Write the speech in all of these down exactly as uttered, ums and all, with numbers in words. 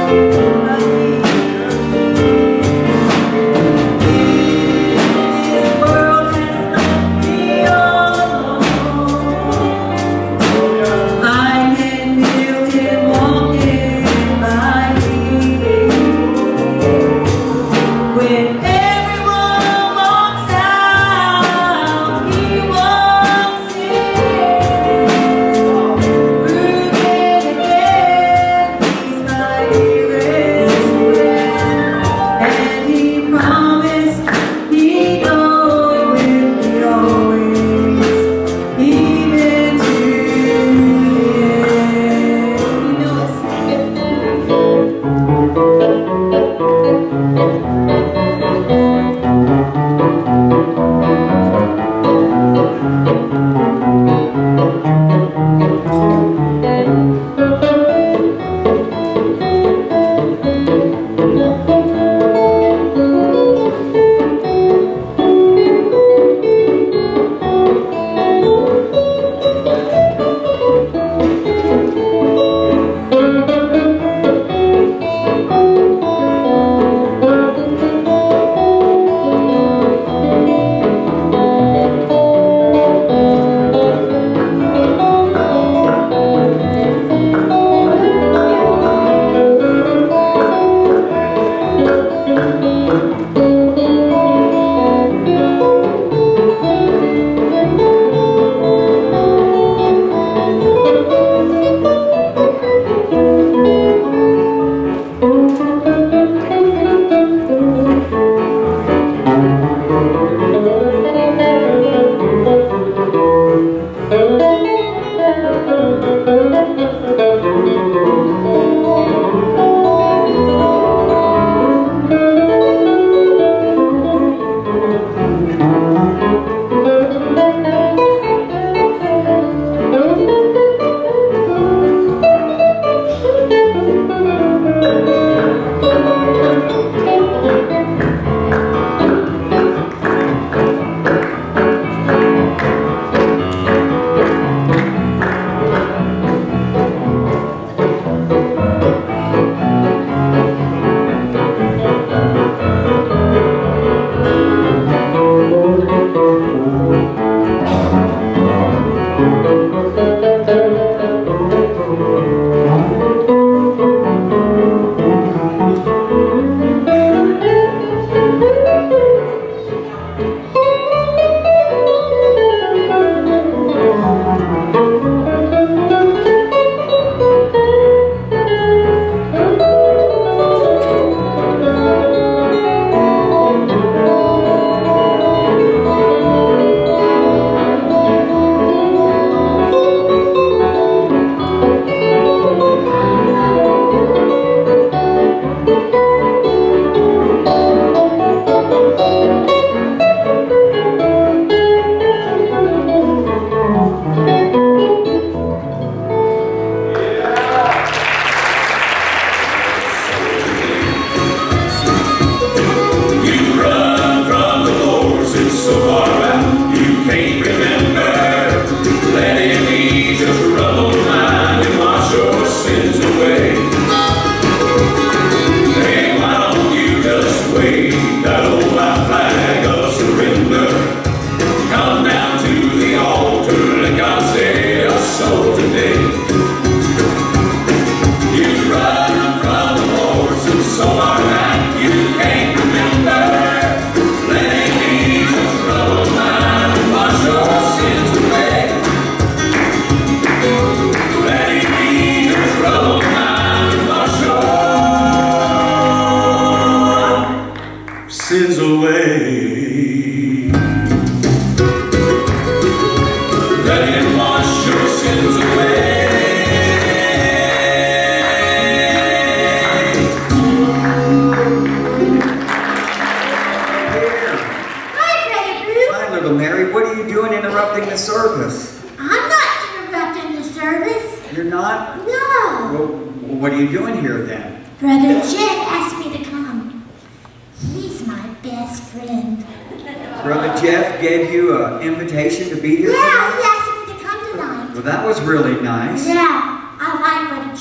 Yeah, I like Brother Jeff.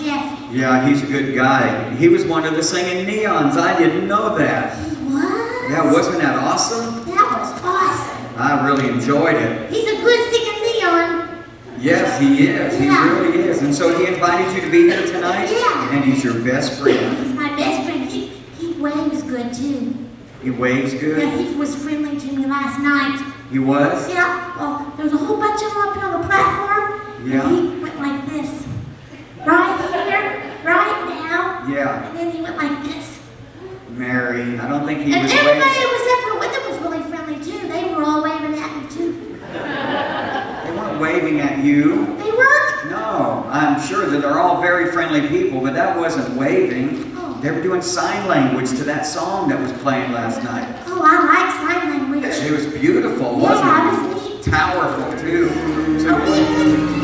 Yeah, he's a good guy. He was one of the singing neons. I didn't know that. He was? Yeah, wasn't that awesome? That was awesome. I really enjoyed it. He's a good singing neon. Yes, he is. He Yeah. really is. And so he invited you to be here tonight? Yeah. And he's your best friend. He's my best friend. He, he waves good, too. He waves good? Yeah, he was friendly to me last night. He was? Yeah. Well, there was a whole bunch of them up here on the platform. Yeah. And he went like this. Right here, right now. Yeah. And then he went like this. Mary, I don't think he And was everybody waving. who was ever with him was really friendly, too. They were all waving at me, too. They weren't waving at you. They weren't? No, I'm sure that they're all very friendly people, but that wasn't waving. Oh. They were doing sign language to that song that was playing last night. Oh, I like sign language. It was beautiful, Yeah, wasn't it it? was neat. Powerful, too. Oh, neat.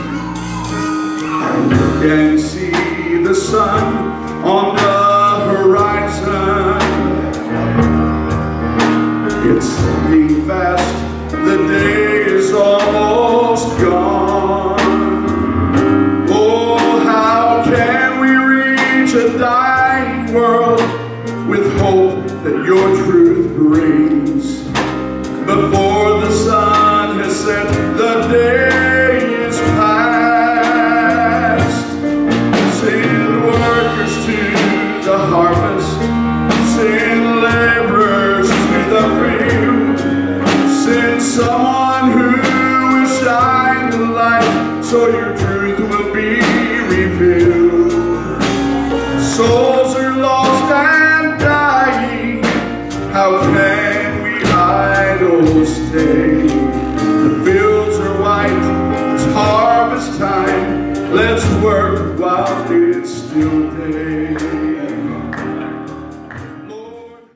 You can see the sun on the horizon. It's fleeing fast, the day is almost gone. Oh, how can we reach a dying world with hope that your truth brings? Before the sun has set, the day is past. Send workers to the harvest, send laborers to the field, send someone who will shine the light so your truth will be revealed. Souls are lost and dying, how can we idle stay? The fields are white, it's harvest time, let's work while it's still day.